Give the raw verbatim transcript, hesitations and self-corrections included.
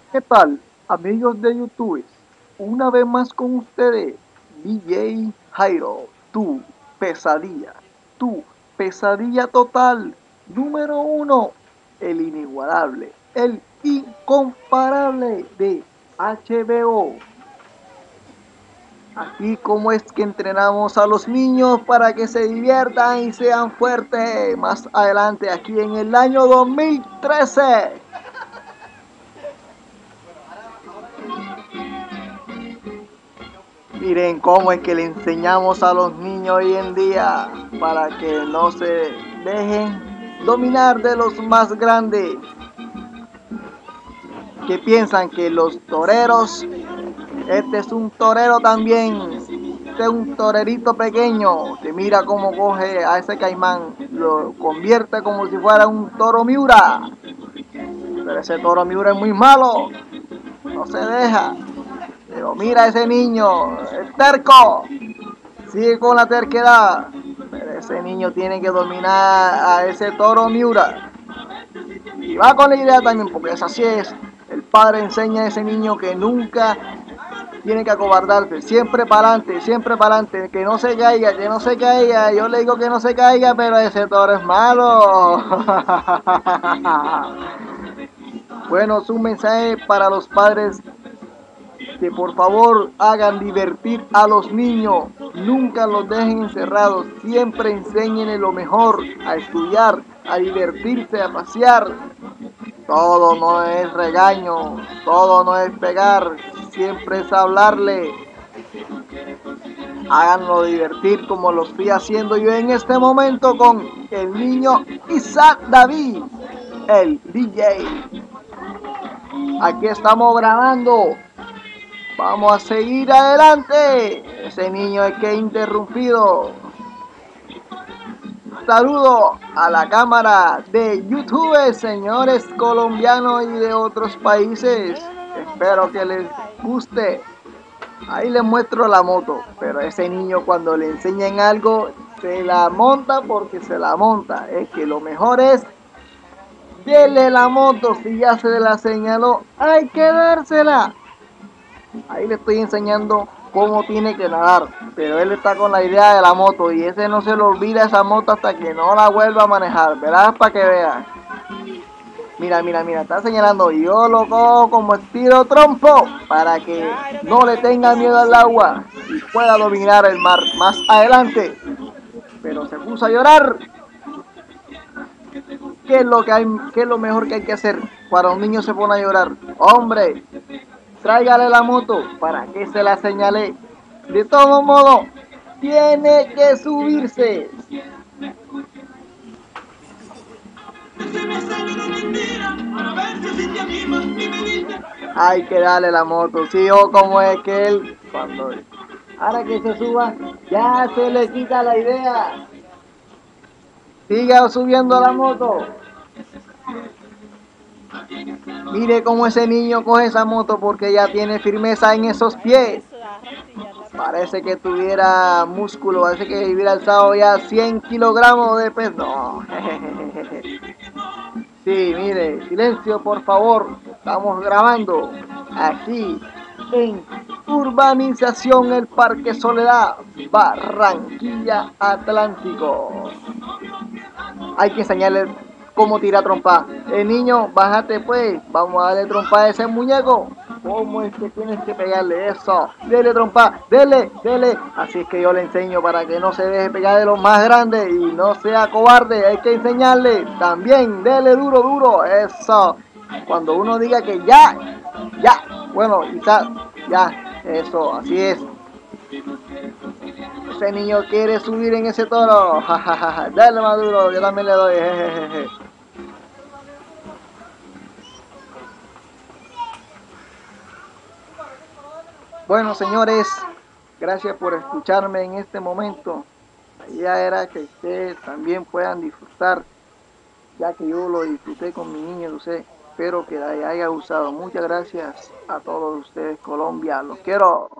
¿Qué tal, amigos de YouTube? Una vez más con ustedes, D J Jairo, tu pesadilla, tu pesadilla total, número uno, el inigualable, el incomparable de H B O. Aquí como es que entrenamos a los niños para que se diviertan y sean fuertes más adelante, aquí en el año dos mil trece. Miren cómo es que le enseñamos a los niños hoy en día para que no se dejen dominar de los más grandes, que piensan que los toreros, este es un torero también, este es un torerito pequeño que mira cómo coge a ese caimán, lo convierte como si fuera un toro Miura, pero ese toro Miura es muy malo, no se deja, pero mira a ese niño, es terco. Sigue con la terquedad. Pero ese niño tiene que dominar a ese toro Miura. Y va con la idea también, porque es así es. El padre enseña a ese niño que nunca tiene que acobardarse. Siempre para adelante, siempre para adelante. Que no se caiga, que no se caiga. Yo le digo que no se caiga, pero ese toro es malo. Bueno, es un mensaje para los padres que por favor hagan divertir a los niños, nunca los dejen encerrados, siempre enséñenles lo mejor, a estudiar, a divertirse, a pasear. Todo no es regaño, todo no es pegar, siempre es hablarle. Háganlo divertir como lo estoy haciendo yo en este momento con el niño Isaac David, el D J. Aquí estamos grabando. Vamos a seguir adelante. Ese niño es que ha interrumpido. Saludo a la cámara de YouTube, señores colombianos y de otros países. Espero que les guste. Ahí les muestro la moto. Pero ese niño cuando le enseñen algo, se la monta porque se la monta. Es que lo mejor es dele la moto. Si ya se la señaló, hay que dársela. Ahí le estoy enseñando cómo tiene que nadar, pero él está con la idea de la moto y ese no se le olvida esa moto hasta que no la vuelva a manejar, ¿verdad? Para que vea. Mira, mira, mira, está señalando, yo lo cojo como estilo trompo para que no le tenga miedo al agua y pueda dominar el mar más adelante. Pero se puso a llorar. ¿Qué es lo que hay, qué es lo mejor que hay que hacer para un niño se pone a llorar? Hombre, tráigale la moto para que se la señale. De todo modo, tiene que subirse. Hay que darle la moto. Sí, o como es que él, cuando ahora que se suba, ya se le quita la idea. Siga subiendo la moto. Mire cómo ese niño coge esa moto porque ya tiene firmeza en esos pies. Parece que tuviera músculo, parece que hubiera alzado ya cien kilogramos de peso. No. Sí, mire, silencio por favor. Estamos grabando aquí en Urbanización El Parque Soledad, Barranquilla Atlántico. Hay que enseñarle cómo tirar trompa. El niño, bájate pues, vamos a darle trompa a ese muñeco. ¿Cómo es que tienes que pegarle eso? Dele trompa, dele, dele. Así es que yo le enseño para que no se deje pegar de los más grandes y no sea cobarde. Hay que enseñarle también, dele duro, duro. Eso. Cuando uno diga que ya, ya. Bueno, quizás, ya. Eso, así es. Ese niño quiere subir en ese toro. Dale más duro, yo también le doy. Jejeje. Bueno, señores, gracias por escucharme en este momento. La idea era que ustedes también puedan disfrutar, ya que yo lo disfruté con mi niño, lo sé. Espero que les haya gustado. Muchas gracias a todos ustedes, Colombia. Los quiero.